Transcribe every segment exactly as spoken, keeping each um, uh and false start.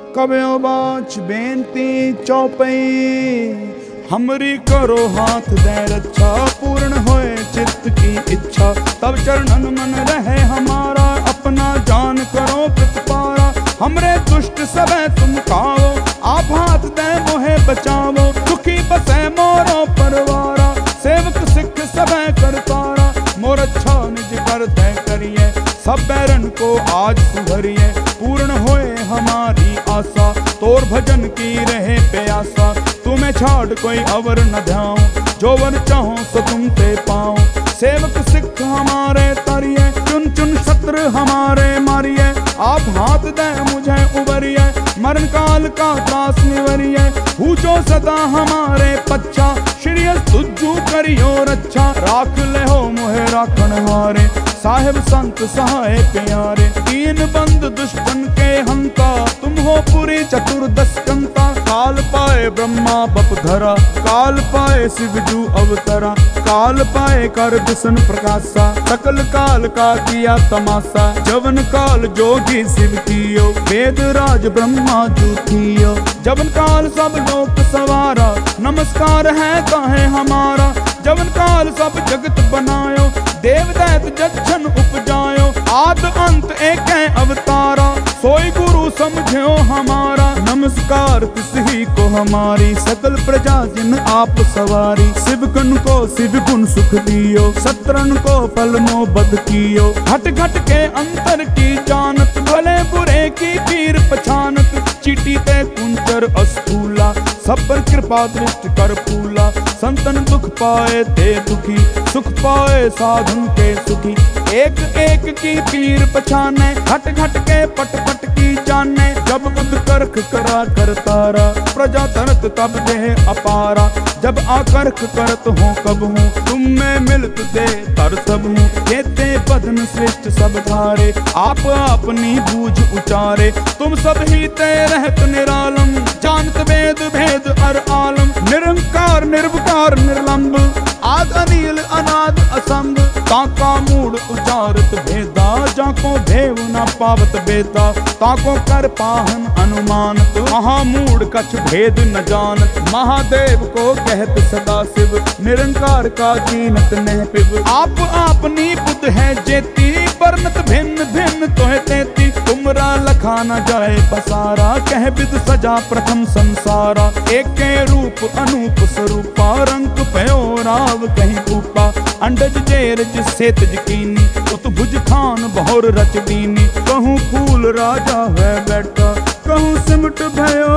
कब्यो बाच बेनती चौपई, हमरी करो हाथ दे रक्षा, पूर्ण होए चित्त की इच्छा। तब चरणन मन रहे हमारा, अपना जान करो प्रतिपारा। हमरे दुष्ट सबे तुम खाओ, आप हाथ दे मोहे बचावो। दुखी बसे मोरो परवारा, सेवक सिख सबे करतारा। मोर अच्छा निज कर दे करिए, सब बैरन को आज सुधरिए। पूर्ण होए हमारी आशा, तोर भजन की रहे प्यासा। तुम्हें छाड़ कोई अवर न ध्याओ, जो वर चाहो सो तुम ते पाओ। सेवक सिख हमारे तरिए, चुन चुन शत्रु हमारे मारिए। आप हाथ दे मुझे उबरिए, मरण काल का त्रास निवरिए। पूछो सदा हमारे पच्छा, श्रीयस तुझू करियो रक्षा। राख ले हो मोहे राखन हारे, साहिब संत सहाय प्यारे। तीन बंद दुष्टन के हंता, तुम हो पूरी चतुर्दश कंता। काल पाए ब्रह्मा बप धरा, काल पाए शिवजू अवतरा। काल पाए कर विष्णु प्रकाशा, सकल काल का किया तमाशा। जवन काल जोगी शिव कियो, वेद राज ब्रह्मा जू थियो। जवन काल सब लोक सवारा, नमस्कार है काहे हमारा। जवन काल सब जगत बनायो, देव दैत जक्षन उपजायो। आद अंत एक है अवतारा, सोई गुरु समझो हमारा। नमस्कार तिस ही को हमारी, सकल प्रजा जिन आप सवारी। शिव गुण को शिव गुण सुख दियो, सत्रन को फल मो बद कियो। घट घट के अंतर की जानत, भले बुरे की पीर पछानत। चीटी ते कुंचर अस्थूला, सब पर कृपा दृष्टि कर फूला। संतन दुख पाए ते दुखी, सुख पाए साधन के सुखी। एक एक की पीर पछाने, घट घट के पट पट की जाने। जब बुद्ध करख करा कर तारा, प्रजा तरत तब देह अपारा। जब आकर्ख करत हो कब हूँ, तुम में मिलत दे तर सब हूँ। कहते बदन श्रेष्ठ सब धारे, आप अपनी बूझ उचारे। तुम सब ही ते रहत निरालम, जानत वेद भेद अर आलम। निरंकार निर्विकार निर्लंब, आद अनिल अनाद असंभ। ताका मूड उचारत भेदा, जाको भेव न पावत बेता। ताको कर पाहन अनुमानत, महामूड कछ भेद न जानत। महादेव को कहत सदा शिव, निरंकार का कीनत नह पिव। आप आपनी बुद्ध है जेती, वर्णत भिन्न भिन्न तोहे तेती। तुमरा लखा न जाए पसारा, कह विद सजा प्रथम संसारा। एक रूप अनूप स्वरूपा, रंग पयो राव कहीं ऊपा। अंडज जेर जिसे तजकीनी, उत भुज खान बहुर रच दीनी। कहूँ फूल राजा है बैठा, कहूँ सिमट भयो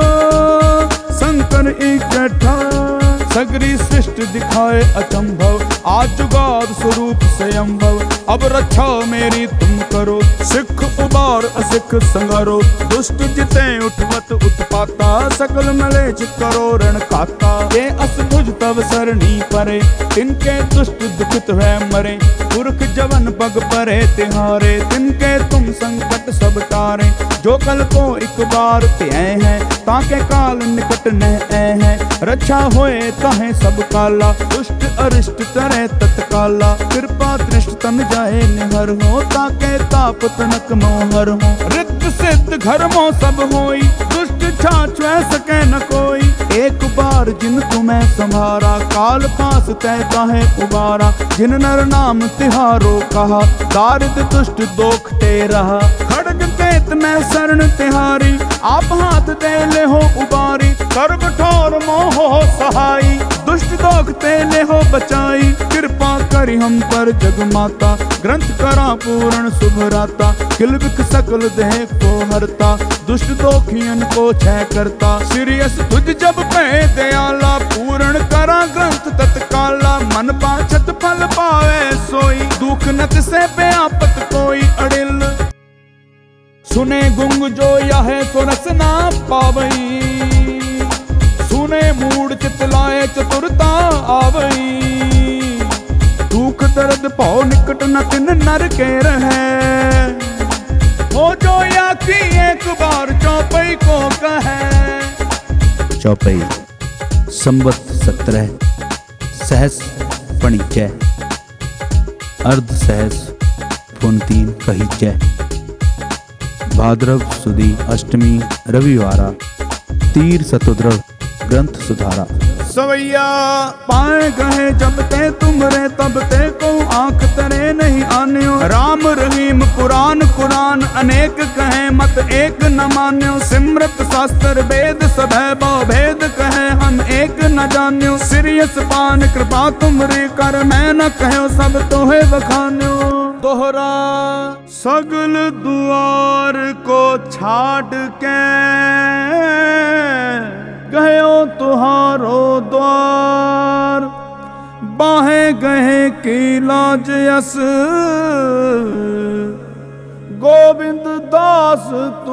शंकर इकट्ठा। सगरी सृष्टि दिखाए अचंभव, आज जुगाद स्वरूप स्वयंभव। अब रक्षा मेरी तुम करो, सिख उबार असिख संगारो। दुष्ट जिते उठवत उत्पाता, सकल मलेच करो रण खाता। ये असभुज तब सरणी परे, तिनके दुष्ट दुखित है मरे। पुरख जवन पग परे तिहारे, तिनके तुम संकट सब तारे। जो कल को एक बार त्याए हैं, ताके काल निकट न है। रक्षा होए ताहे सब काला, दुष्ट अरिष्ट तरे तत्काला। कृपा दृष्ट तन जाए निहर हो, ताके ताप तनक मोहर हो। रिद्ध सिद्ध घर मो सब होई, दुष्ट छाछ सके न कोई। एक बार जिन तुम्हें संभारा, काल पास तय काहे उबारा। जिन नर नाम तिहारो कहा, दारिद दुष्ट दोख ते रहा। खड़ग तेत में शरण तिहारी, आप हाथ दे ले हो उबारी। कर कठोर मोह हो सहाई, दुष्ट दोख ते ले हो बचाई। कृपा करी हम पर जग माता, ग्रंथ करा पूर्ण शुभ राता। किल बिक सकल देह को हरता, दुष्ट दोखियन को छह करता। सीरियस तुझ जब पे दयाला, पूर्ण करा ग्रंथ तत्काला। मन पाछत फल पावे सोई, दुख नत से पे आपत कोई अड़िल। सुने गुंग जो यह सो रस ना पावई, सुने मूड चितलाए चतुरता आवई। दुख दर्द भौ निकट न तिन नर के रहे, हो जो या की एक बार चौपई को कहे। चौपई संवत सत्रह सहस पणिचय, अर्ध सहस पुन तीन पहिचय। भाद्रव सुदी अष्टमी रविवारा तीर सतुद्रव ग्रंथ सुधारा। सवैया पाए गए जब ते तुमरे तब ते को आंख तेरे नहीं आन्यो। राम रहीम पुराण कुरान अनेक कहे मत एक न मान्यो। सिमरत शास्त्र वेद सभै बहु भेद कहे हम एक न जान्यो। सिरियस पान कृपा तुमरी कर मैं न कहो सब तोहे बखान्यो। दोहरा सगल दुआर को छाड़ के गयो तुहारो द्वार। बाहे गहे की लाज यस गोविंद दास तू